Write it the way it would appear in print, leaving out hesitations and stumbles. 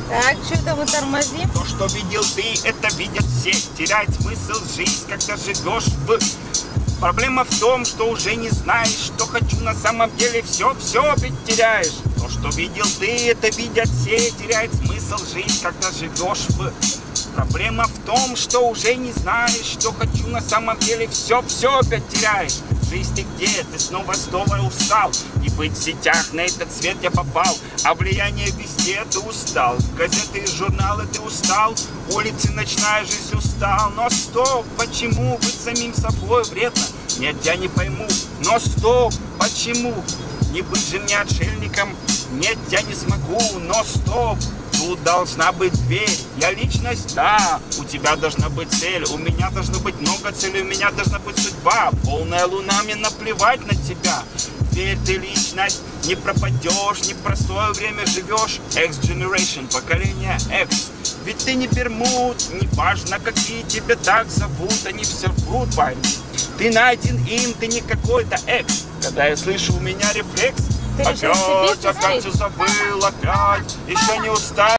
Так, что-то мы тормозим. То, что видел ты, это видят все. Теряет смысл жизнь, когда живешь в... Проблема в том, что уже не знаешь, что хочу на самом деле. Все ведь теряешь. То, что видел ты, это видят все. Теряет смысл жизнь, когда живешь в... Проблема в том, что уже не знаешь, что хочу на самом деле. Все опять теряешь. Жизнь ты где? Ты снова устал. И быть в сетях, на этот свет я попал. А влияние везде ты устал. Газеты и журналы ты устал. Улицы, ночная жизнь устал. Но стоп, почему быть самим собой вредно? Нет, я не пойму. Но стоп, почему? Не быть же мне отшельником. Нет, я не смогу. Но стоп. Тут должна быть дверь, я личность, да, у тебя должна быть цель, у меня должно быть много целей, у меня должна быть судьба, полная луна, мне наплевать на тебя. Теперь ты личность, не пропадешь, непростое время живешь, X-Generation, поколение X. Ведь ты не Бермуд, не важно, какие тебя так зовут, они все врут, парень. Ты найден им, ты не какой-то X. Когда я слышу, у меня рефлекс. Опять все забыл, опять, еще не устал.